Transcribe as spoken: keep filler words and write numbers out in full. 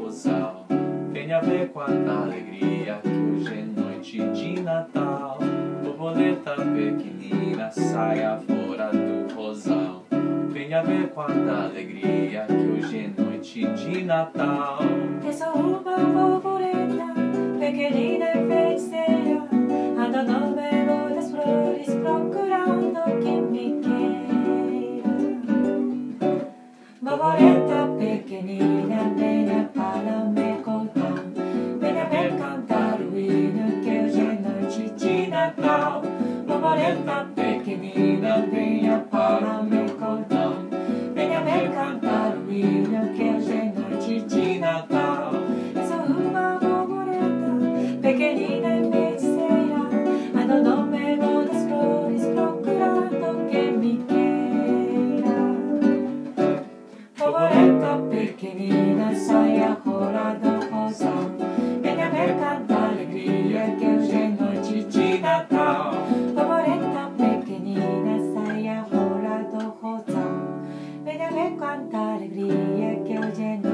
rosal. Venha ver quanta alegria que hoje é noite de Natal. Borboleta pequenina, saia fora do rosal. Venha ver quanta alegria que hoje é noite de Natal. Eu sou uma borboleta pequenina e feiticeira, ando no meio das flores procurando quem me queira. Borboleta pequenina, venha para me contar, venha ver cantar o hino que hoje é noite de Natal. Borboleta pequenina, venha para me contar, venha ver cantar o hino que hoje é noite de Natal. Eu sou uma borboleta pequenina e feiticeira, ando no meio das flores procurando quem me queira. Borboleta pequenina, saia fora do rosal, venha ver cantar alegria que hoje é noite de Natal. Borboleta pequenina, saia fora do rosal, venha ver cantar alegria que hoje é noite de Natal.